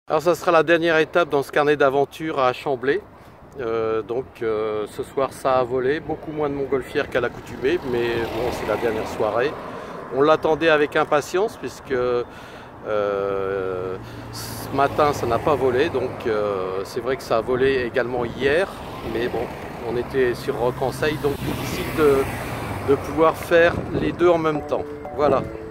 Alors ça sera la dernière étape dans ce carnet d'aventure à Chamblay. Ce soir ça a volé, beaucoup moins de montgolfières qu'à l'accoutumée, mais bon, c'est la dernière soirée. On l'attendait avec impatience puisque ce matin ça n'a pas volé, c'est vrai que ça a volé également hier, mais bon, on était sur Roc-en-Seille, donc difficile de pouvoir faire les deux en même temps. Voilà.